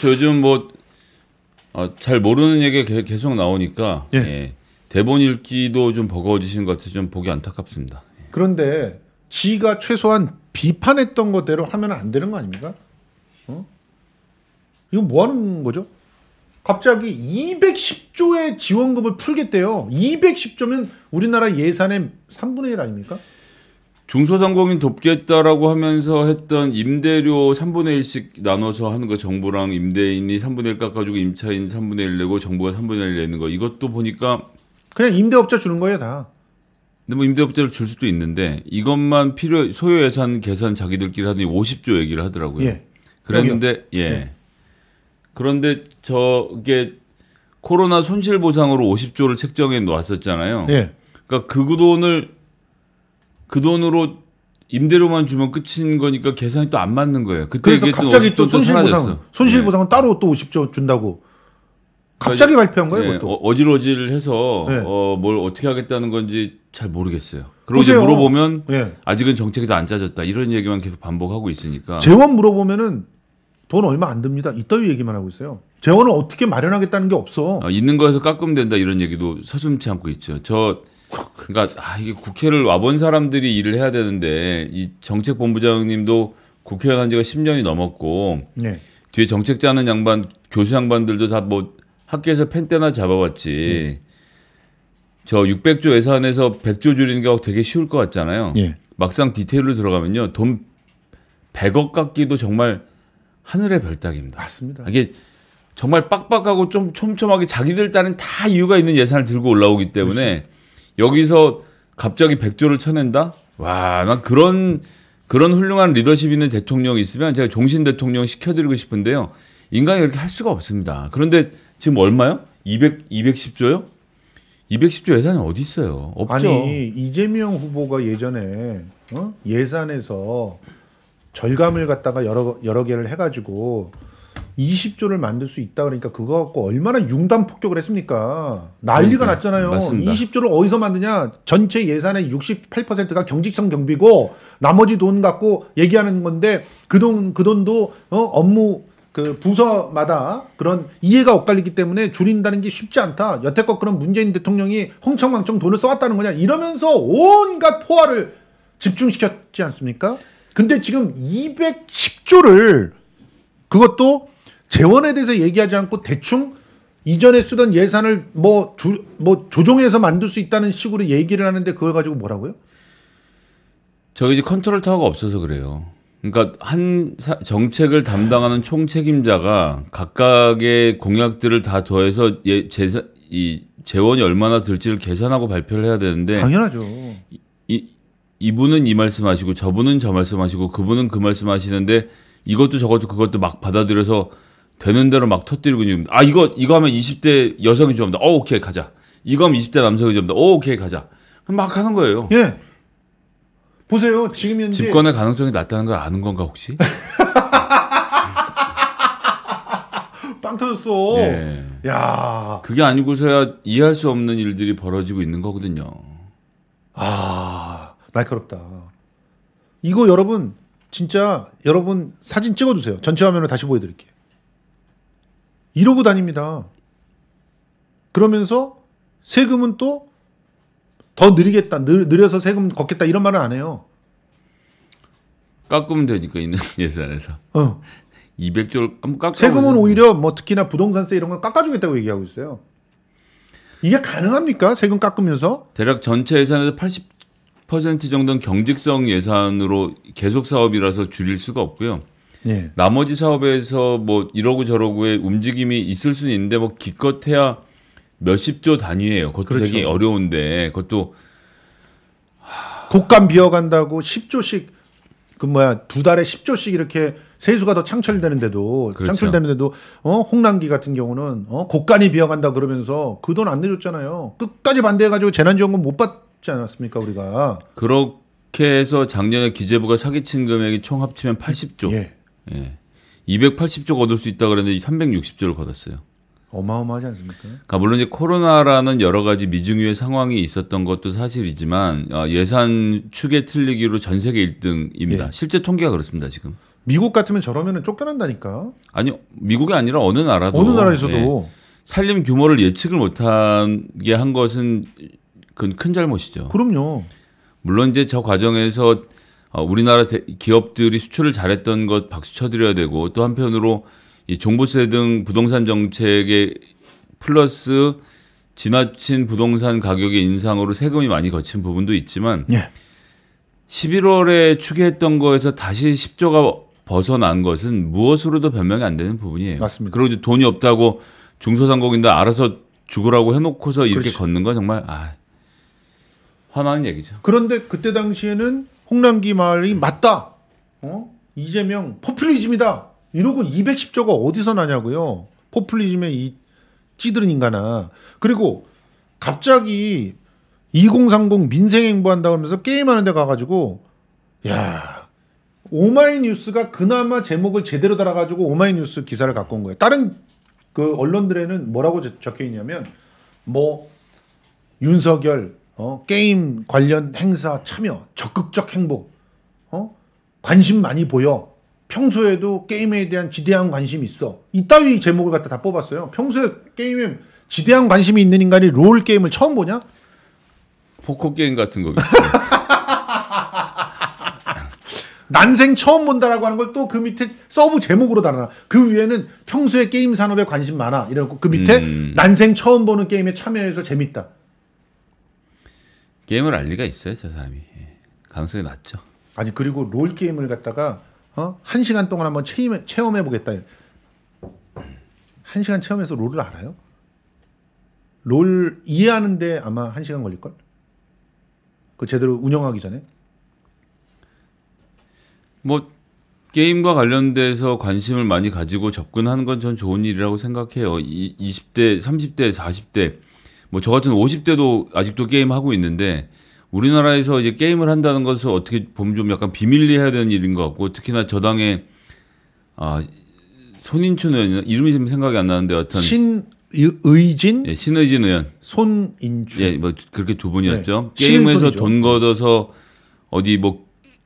저 요즘 뭐 잘 모르는 얘기가 계속 나오니까 예. 예. 대본 읽기도 좀 버거워지신 것 같아서 좀 보기 안타깝습니다. 그런데 지가 최소한 비판했던 것대로 하면 안 되는 거 아닙니까? 이건 뭐 하는 거죠? 갑자기 210조의 지원금을 풀겠대요. 210조면 우리나라 예산의 3분의 1 아닙니까? 중소상공인 돕겠다라고 하면서 했던 임대료 3분의 1씩 나눠서 하는 거, 정부랑 임대인이 3분의 1 깎아주고 임차인 3분의 1 내고 정부가 3분의 1 내는 거, 이것도 보니까 그냥 임대업자 주는 거예요 다. 근데 뭐 임대업자를 줄 수도 있는데 이것만 소요 예산 계산 자기들끼리 하더니 50조 얘기를 하더라고요. 예. 그랬는데 예. 그런데 저게 코로나 손실 보상으로 50조를 책정해 놓았었잖아요. 예. 그러니까 그 돈으로 임대료만 주면 끝인 거니까 계산이 또 안 맞는 거예요. 그때 그래서 갑자기 또 손실보상은 예. 따로 또 50조 준다고 갑자기 발표한 거예요. 예, 그것도. 어질어질해서 예. 뭘 어떻게 하겠다는 건지 잘 모르겠어요. 그리고 보세요. 이제 물어보면 예. 아직은 정책이 다 안 짜졌다 이런 얘기만 계속 반복하고 있으니까. 재원 물어보면은 돈 얼마 안 듭니다. 이따위 얘기만 하고 있어요. 재원을 어떻게 마련하겠다는 게 없어. 있는 거에서 깎으면 된다 이런 얘기도 서슴지 않고 있죠. 그러니까 이게 국회를 와본 사람들이 일을 해야 되는데 이 정책본부장님도 국회의원 한 지가 10년이 넘었고 네. 뒤에 정책 짜는 양반, 교수 양반들도 다 뭐 학교에서 펜대나 잡아봤지. 저 600조 예산에서 100조 줄이는 게 되게 쉬울 것 같잖아요. 예. 막상 디테일로 들어가면요. 돈 100억 깎기도 정말 하늘의 별따기입니다. 맞습니다. 이게 정말 빡빡하고 좀 촘촘하게 자기들 딴엔 다 이유가 있는 예산을 들고 올라오기 때문에 그렇지. 여기서 갑자기 100조를 쳐낸다? 와, 난 그런 훌륭한 리더십 있는 대통령이 있으면 제가 종신 대통령 시켜드리고 싶은데요. 인간이 이렇게 할 수가 없습니다. 그런데 지금 얼마요? 210조요? 210조 예산이 어디 있어요? 없죠. 아니 이재명 후보가 예전에 예산에서 절감을 갖다가 여러 개를 해가지고 20조를 만들 수 있다 그러니까 그거 갖고 얼마나 융단 폭격을 했습니까? 난리가 났잖아요. 맞습니다. 20조를 어디서 만드냐? 전체 예산의 68%가 경직성 경비고 나머지 돈 갖고 얘기하는 건데 그 돈도 업무 그 부서마다 그런 이해가 엇갈리기 때문에 줄인다는 게 쉽지 않다. 여태껏 그런 문재인 대통령이 흥청망청 돈을 써왔다는 거냐? 이러면서 온갖 포화를 집중시켰지 않습니까? 근데 지금 210조를 그것도 재원에 대해서 얘기하지 않고 대충 이전에 쓰던 예산을 뭐 조정해서 만들 수 있다는 식으로 얘기를 하는데 그걸 가지고 뭐라고요? 저희 이제 컨트롤 타워가 없어서 그래요. 그러니까 정책을 담당하는 총책임자가 각각의 공약들을 다 더해서 이 재원이 얼마나 들지를 계산하고 발표를 해야 되는데 당연하죠. 이분은 이 말씀하시고 저분은 저 말씀하시고 그분은 그 말씀하시는데 이것도 저것도 그것도 막 받아들여서 되는 대로 막 터뜨리고 있는. 이거 하면 20대 여성이 좋아합니다. 오케이 가자. 이거 하면 20대 남성이 좋아합니다. 오케이 가자. 그럼 막 하는 거예요. 예. 보세요. 지금 현재 집권의 가능성이 낮다는 걸 아는 건가 혹시? 빵 터졌어. 예. 야. 그게 아니고서야 이해할 수 없는 일들이 벌어지고 있는 거거든요. 날카롭다. 이거 여러분 진짜 여러분 사진 찍어두세요. 전체 화면을 다시 보여드릴게요. 이러고 다닙니다. 그러면서 세금은 또 더 느리겠다, 느려서 세금 걷겠다 이런 말은 안 해요. 깎으면 되니까 있는 예산에서. 200조를 깎아. 세금은 오히려 뭐 특히나 부동산세 이런 건 깎아주겠다고 얘기하고 있어요. 이게 가능합니까? 세금 깎으면서? 대략 전체 예산에서 80% 정도는 경직성 예산으로 계속 사업이라서 줄일 수가 없고요. 예. 나머지 사업에서 뭐 이러고 저러고의 움직임이 있을 수는 있는데 뭐 기껏해야 몇십조 단위예요. 그것도 그렇죠. 되게 어려운데 그것도 곡간 비어간다고 10조씩 두 달에 10조씩 이렇게 세수가 더 창출되는데도 그렇죠. 홍남기 같은 경우는 곡간이 비어간다 그러면서 그 돈 안 내줬잖아요. 끝까지 반대해가지고 재난지원금 못 받지 않았습니까 우리가? 그렇게 해서 작년에 기재부가 사기친 금액이 총 합치면 80조. 예. 280조 얻을 수 있다 그랬는데 360조를 걷었어요. 어마어마하지 않습니까? 그러니까 물론 이제 코로나라는 여러 가지 미증유의 상황이 있었던 것도 사실이지만 예산 축에 틀리기로 전 세계 1등입니다. 예. 실제 통계가 그렇습니다 지금. 미국 같으면 저러면은 쫓겨난다니까. 아니 미국이 아니라 어느 나라도 어느 나라에서도 예, 살림 규모를 예측을 못하게 한 것은 그건 큰 잘못이죠. 그럼요. 물론 이제 저 과정에서 우리나라 기업들이 수출을 잘했던 것 박수 쳐드려야 되고 또 한편으로 이 종부세 등 부동산 정책에 플러스 지나친 부동산 가격의 인상으로 세금이 많이 거친 부분도 있지만 예. 11월에 추계했던 거에서 다시 10조가 벗어난 것은 무엇으로도 변명이 안 되는 부분이에요. 맞습니다. 그리고 이제 돈이 없다고 중소상공인들 알아서 죽으라고 해놓고서 이렇게 그렇지. 걷는 건 정말 화나는 얘기죠. 그런데 그때 당시에는 홍남기 말이 맞다. 이재명 포퓰리즘이다. 이러고 210조가 어디서 나냐고요. 포퓰리즘의 이 찌들은 인간아. 그리고 갑자기 2030 민생행보한다고 하면서 게임하는 데 가가지고 야 오마이뉴스가 그나마 제목을 제대로 달아가지고 오마이뉴스 기사를 갖고 온 거예요. 다른 그 언론들에는 뭐라고 적혀 있냐면 뭐 윤석열 게임 관련 행사 참여 적극적 행보 관심 많이 보여 평소에도 게임에 대한 지대한 관심이 있어 이따위 제목을 갖다 다 뽑았어요. 평소에 게임에 지대한 관심이 있는 인간이 롤 게임을 처음 보냐? 포커 게임 같은 거겠지. 난생 처음 본다라고 하는 걸 또 그 밑에 서브 제목으로 달아놔. 그 위에는 평소에 게임 산업에 관심 많아 이러고 그 밑에 난생 처음 보는 게임에 참여해서 재밌다. 게임을 알 리가 있어요, 저 사람이. 가능성이 낮죠. 아니 그리고 롤 게임을 갖다가 1시간 동안 한번 체험해 보겠다. 1시간 체험해서 롤을 알아요? 롤 이해하는데 아마 1시간 걸릴걸? 그 제대로 운영하기 전에? 뭐 게임과 관련돼서 관심을 많이 가지고 접근하는 건 전 좋은 일이라고 생각해요. 20대, 30대, 40대, 뭐 저 같은 50대도 아직도 게임 하고 있는데 우리나라에서 이제 게임을 한다는 것을 어떻게 보면 좀 약간 비밀리 해야 되는 일인 것 같고 특히나 저당의 손인춘 의원 이름이 지금 생각이 안 나는데 어떤 신의진, 예, 신의진 의원, 손인춘, 예, 뭐 그렇게 두 분이었죠. 네. 게임에서 신은손이죠. 돈 걷어서 어디 뭐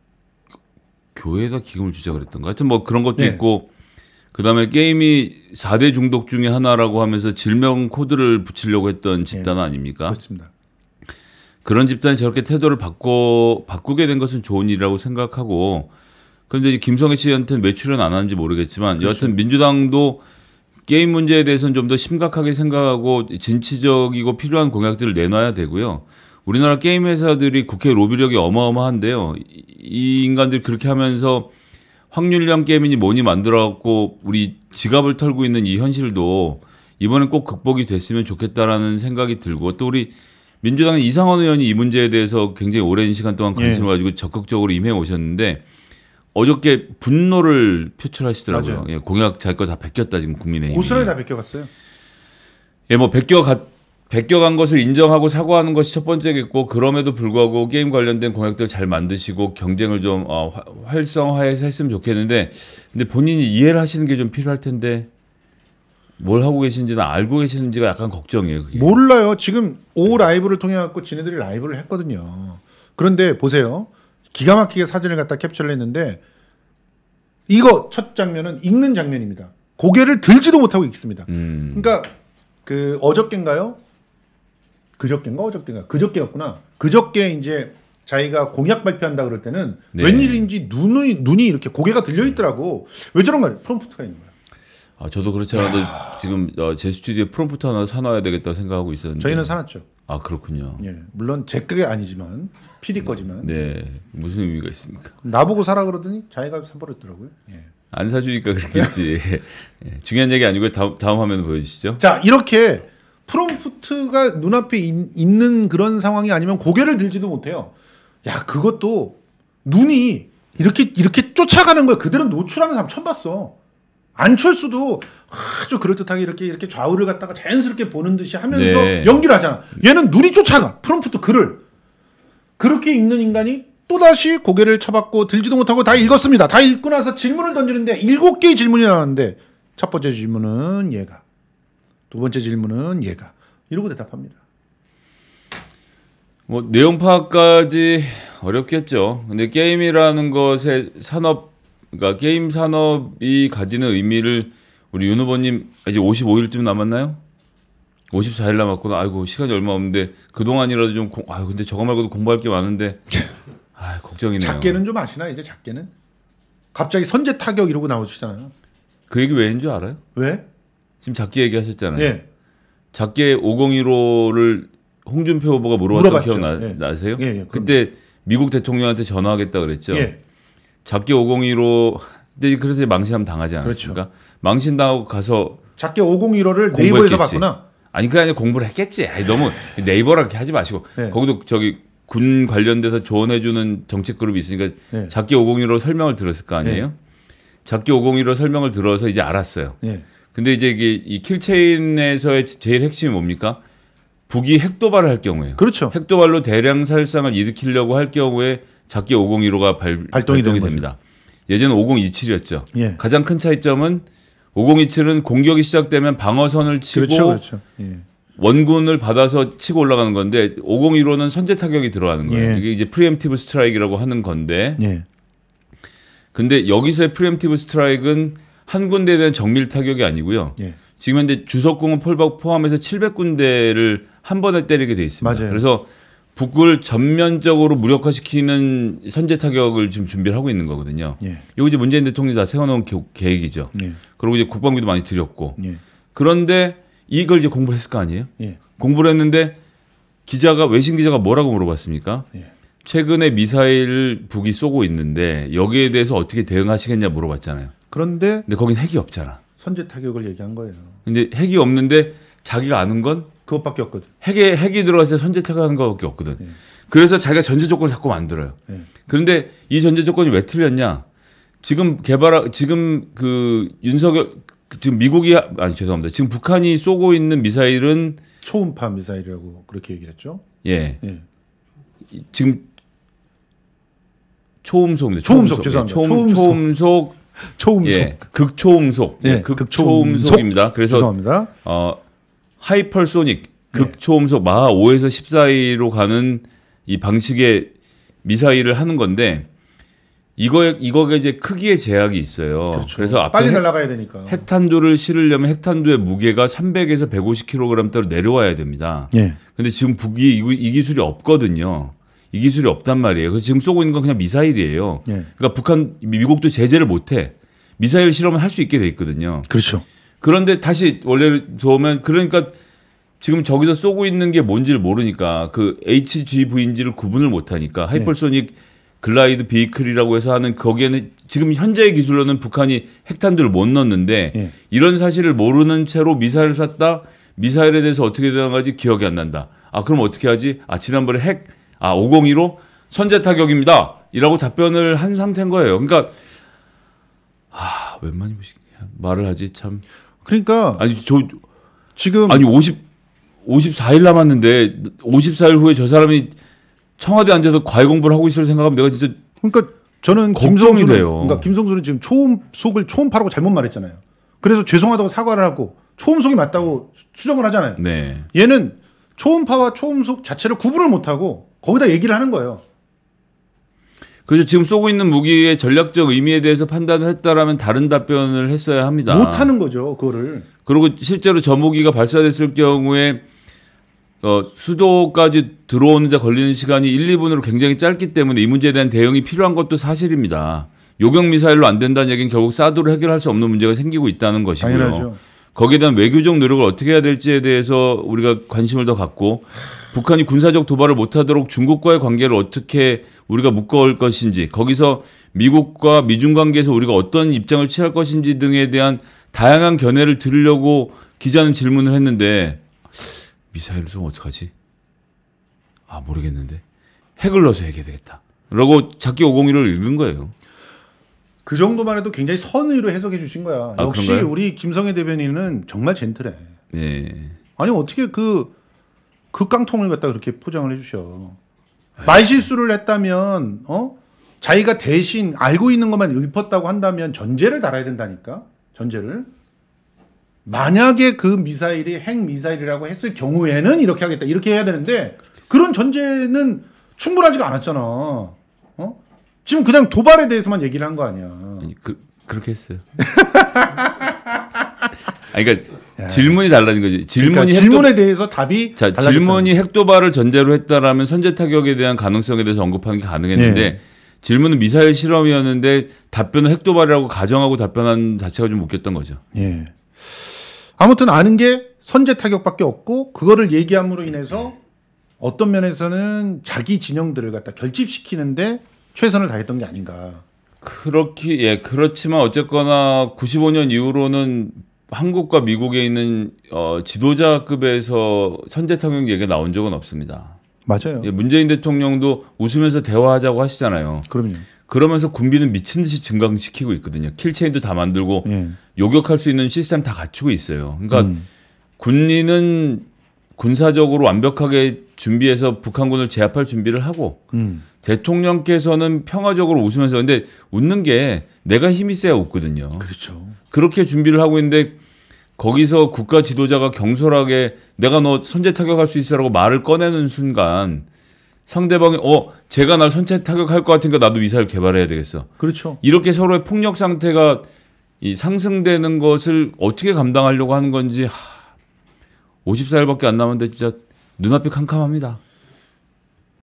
교회에다 기금을 주자 그랬던가. 하여튼 뭐 그런 것도 네. 있고 그다음에 게임이 4대 중독 중에 하나라고 하면서 질명 코드를 붙이려고 했던 집단 아닙니까? 그렇습니다. 그런 집단이 저렇게 태도를 바꾸게 된 것은 좋은 일이라고 생각하고 그런데 이제 김성애 씨한테는 왜 출연 안 하는지 모르겠지만 그렇죠. 여하튼 민주당도 게임 문제에 대해서는 좀 더 심각하게 생각하고 진취적이고 필요한 공약들을 내놔야 되고요. 우리나라 게임 회사들이 국회 로비력이 어마어마한데요. 이 인간들 그렇게 하면서 확률형 게임이니 뭐니 만들어갖고 우리 지갑을 털고 있는 이 현실도 이번엔 꼭 극복이 됐으면 좋겠다라는 생각이 들고 또 우리 민주당의 이상원 의원이 이 문제에 대해서 굉장히 오랜 시간 동안 관심을 가지고 적극적으로 임해 오셨는데 어저께 분노를 표출하시더라고요. 예, 공약 자기 거 다 베꼈다 지금 국민의힘이. 고스란히 다 베껴갔어요. 예, 뭐 베껴간 것을 인정하고 사과하는 것이 첫 번째겠고 그럼에도 불구하고 게임 관련된 공약들 잘 만드시고 경쟁을 좀 활성화해서 했으면 좋겠는데 근데 본인이 이해를 하시는 게 좀 필요할 텐데 뭘 하고 계신지는 알고 계시는지가 약간 걱정이에요. 그게. 몰라요. 지금 오 라이브를 통해 갖고 지네들이 라이브를 했거든요. 그런데 보세요. 기가 막히게 사진을 갖다 캡처를 했는데 이거 첫 장면은 읽는 장면입니다. 고개를 들지도 못하고 읽습니다. 그러니까 그 어저께인가요? 그저께였구나. 그저께 이제 자기가 공약 발표한다 그럴 때는 네. 웬일인지 눈이 이렇게 고개가 들려 있더라고. 왜 저런 거야? 프롬프트가 있는 거야. 저도 그렇지 않아도 지금 제 스튜디오에 프롬프트 하나 사놔야 되겠다고 생각하고 있었는데. 저희는 사놨죠. 아 그렇군요. 예, 물론 제 게 아니지만 PD 거지만. 네, 무슨 의미가 있습니까? 나보고 사라 그러더니 자기가 사버렸더라고요. 예. 안 사주니까 그렇겠지. 예, 중요한 얘기 아니고요. 다음 화면 보여주시죠. 자, 이렇게 프롬프트가 눈앞에 있는 그런 상황이 아니면 고개를 들지도 못해요. 야, 그것도 눈이 이렇게 쫓아가는 걸 그대로 노출하는 사람 처음 봤어. 안철수도 아주 그럴듯하게 이렇게 좌우를 갖다가 자연스럽게 보는 듯이 하면서 네. 연기를 하잖아. 얘는 눈이 쫓아가. 프롬프트 글을. 그렇게 읽는 인간이 또다시 고개를 쳐박고 들지도 못하고 다 읽었습니다. 다 읽고 나서 질문을 던지는데 7개의 질문이 나왔는데 첫 번째 질문은 얘가. 두 번째 질문은 얘가. 이러고 대답합니다. 뭐 내용 파악까지 어렵겠죠. 근데 게임이라는 것의 산업 그러니까 게임 산업이 가지는 의미를 우리 윤 후보님 이제 55일쯤 남았나요? 54일 남았구나. 아이고 시간이 얼마 없는데 그 동안이라도 좀 근데 저거 말고도 공부할 게 많은데 걱정이네요. 작게는 좀 아시나 이제 작게는? 갑자기 선제 타격 이러고 나오시잖아요. 그 얘기 왜 했는 줄 알아요? 왜? 지금 작게 얘기하셨잖아요. 예. 작게 5015를 홍준표 후보가 물어봤던 기억나세요? 예. 그때 미국 대통령한테 전화하겠다 그랬죠. 예. 작게 5015 근데 그래서 망신하면 당하지 않았습니까? 그렇죠. 망신당하고 가서 작게 5015를 네이버에서 봤구나. 아니 그게 아니라 공부를 했겠지. 너무 네이버라 그렇게 하지 마시고 네. 거기도 저기 군 관련돼서 조언해주는 정책 그룹이 있으니까 네. 작게 501로 설명을 들었을 거 아니에요? 네. 작게 501로 설명을 들어서 이제 알았어요. 네. 근데 이제 이게 이 킬체인에서의 제일 핵심이 뭡니까? 북이 핵도발을 할 경우에요. 그렇죠. 핵도발로 대량 살상을 일으키려고 할 경우에 작게 501호가 발동이 됩니다. 예전에 5027이었죠. 예. 가장 큰 차이점은 5027은 공격이 시작되면 방어선을 치고 그렇죠. 예. 원군을 받아서 치고 올라가는 건데 5015는 선제 타격이 들어가는 거예요. 예. 이게 이제 프리엠티브 스트라이크라고 하는 건데 예. 근데 여기서의 프리엠티브 스트라이크는 한 군데에 대한 정밀 타격이 아니고요. 예. 지금 현재 주석공은 폴박 포함해서 700군데를 한 번에 때리게 돼 있습니다. 맞아요. 그래서 북을 전면적으로 무력화시키는 선제 타격을 지금 준비를 하고 있는 거거든요. 예. 이거 이제 문재인 대통령이 다 세워놓은 계획이죠. 예. 그리고 이제 국방비도 많이 들였고. 예. 그런데 이걸 이제 공부를 했을 거 아니에요? 예. 공부를 했는데 외신 기자가 뭐라고 물어봤습니까? 예. 최근에 미사일 북이 쏘고 있는데 여기에 대해서 어떻게 대응하시겠냐 물어봤잖아요. 그런데 근데 거긴 핵이 없잖아. 선제 타격을 얘기한 거예요. 근데 핵이 없는데 자기가 아는 건 그것밖에 없거든. 핵이 들어갔을 때 선제 타격하는 것밖에 없거든. 예. 그래서 자기가 전제 조건을 자꾸 만들어요. 예. 그런데 이 전제 조건이 왜 틀렸냐? 지금 지금 미국이 죄송합니다. 지금 북한이 쏘고 있는 미사일은 초음파 미사일이라고 그렇게 얘기를 했죠. 예. 예. 지금 초음속입니다. 초음속 죄송합니다. 초음속. 예. 극초음속. 예. 극초음속입니다. 그래서 죄송합니다. 하이펄소닉 극초음속 마하 5에서 14로 가는 이 방식의 미사일을 하는 건데 이거가 이제 크기의 제약이 있어요. 그렇죠. 그래서 앞에 빨리 날아가야 되니까. 핵탄두를 실으려면 핵탄두의 무게가 300에서 150kg대로 내려와야 됩니다. 예. 근데 지금 북이 이 기술이 없거든요. 이 기술이 없단 말이에요. 그래서 지금 쏘고 있는 건 그냥 미사일이에요. 예. 그러니까 미국도 제재를 못해. 미사일 실험을 할 수 있게 돼 있거든요. 그렇죠. 그런데 다시 원래를 보면 그러니까 지금 저기서 쏘고 있는 게 뭔지를 모르니까 그 HGV인지를 구분을 못하니까 하이퍼소닉 글라이드 비이클이라고 해서 하는 거기에는 지금 현재의 기술로는 북한이 핵탄두를 못 넣었는데 예. 이런 사실을 모르는 채로 미사일을 쐈다. 미사일에 대해서 어떻게 대응하지 기억이 안 난다. 그럼 어떻게 하지? 지난번에 501호 선제 타격입니다. 이라고 답변을 한 상태인 거예요. 그러니까 웬만히 말을 하지 참. 그러니까 지금 54일 남았는데 54일 후에 저 사람이 청와대 앉아서 과외 공부를 하고 있을 생각하면 내가 진짜 그러니까 저는 걱정이 돼요. 그러니까 김성수는 지금 초음속을 초음파라고 잘못 말했잖아요. 그래서 죄송하다고 사과를 하고 초음속이 맞다고 수정을 하잖아요. 네. 얘는 초음파와 초음속 자체를 구분을 못하고 거기다 얘기를 하는 거예요. 그래서 지금 쏘고 있는 무기의 전략적 의미에 대해서 판단을 했다라면 다른 답변을 했어야 합니다. 못하는 거죠, 그거를. 그리고 실제로 저 무기가 발사됐을 경우에 수도까지 들어오는 데 걸리는 시간이 1, 2분으로 굉장히 짧기 때문에 이 문제에 대한 대응이 필요한 것도 사실입니다. 요격 미사일로 안 된다는 얘기는 결국 사드로 해결할 수 없는 문제가 생기고 있다는 것이고요. 당연하죠. 거기에 대한 외교적 노력을 어떻게 해야 될지에 대해서 우리가 관심을 더 갖고 북한이 군사적 도발을 못하도록 중국과의 관계를 어떻게 우리가 묶어올 것인지 거기서 미국과 미중 관계에서 우리가 어떤 입장을 취할 것인지 등에 대한 다양한 견해를 들으려고 기자는 질문을 했는데 미사일을 쏘면 어떡하지? 모르겠는데 핵을 넣어서 얘기해야 되겠다. 라고 작게 501을 읽은 거예요. 그 정도만 해도 굉장히 선의로 해석해 주신 거야. 역시 그런가요? 우리 김성애 대변인은 정말 젠틀해. 네. 아니 어떻게 그 깡통을 갖다 그렇게 포장을 해주셔. 말실수를 했다면 자기가 대신 알고 있는 것만 읊었다고 한다면 전제를 달아야 된다니까. 전제를. 만약에 그 미사일이 핵 미사일이라고 했을 경우에는 이렇게 하겠다. 이렇게 해야 되는데 그런 전제는 충분하지가 않았잖아. 지금 그냥 도발에 대해서만 얘기를 한 거 아니야. 아니 그렇게 했어요. 아니, 그러니까 질문이 달라진 거지. 그러니까 질문에 대해서 답이 달라졌다. 질문이 핵도발을 전제로 했다라면 선제 타격에 대한 가능성에 대해서 언급하는 게 가능했는데 예. 질문은 미사일 실험이었는데 답변은 핵도발이라고 가정하고 답변한 자체가 좀 웃겼던 거죠. 예. 아무튼 아는 게 선제 타격밖에 없고 그거를 얘기함으로 인해서 어떤 면에서는 자기 진영들을 갖다 결집시키는데 최선을 다했던 게 아닌가. 그렇지만 어쨌거나 95년 이후로는 한국과 미국에 있는 지도자급에서 선제 타격 얘기가 나온 적은 없습니다. 맞아요. 문재인 대통령도 웃으면서 대화하자고 하시잖아요. 그럼요. 그러면서 군비는 미친 듯이 증강시키고 있거든요. 킬체인도 다 만들고 예. 요격할 수 있는 시스템 다 갖추고 있어요. 그러니까 군인은 군사적으로 완벽하게 준비해서 북한군을 제압할 준비를 하고 대통령께서는 평화적으로 웃으면서 근데 웃는 게 내가 힘이 세야 웃거든요. 그렇죠. 그렇게 준비를 하고 있는데 거기서 국가 지도자가 경솔하게 내가 너 선제 타격할 수 있어라고 말을 꺼내는 순간 상대방이 제가 날 선제 타격할 것 같으니까 나도 미사일 개발해야 되겠어. 그렇죠. 이렇게 서로의 폭력 상태가 상승되는 것을 어떻게 감당하려고 하는 건지 54일밖에 안 남았는데 진짜 눈앞이 캄캄합니다.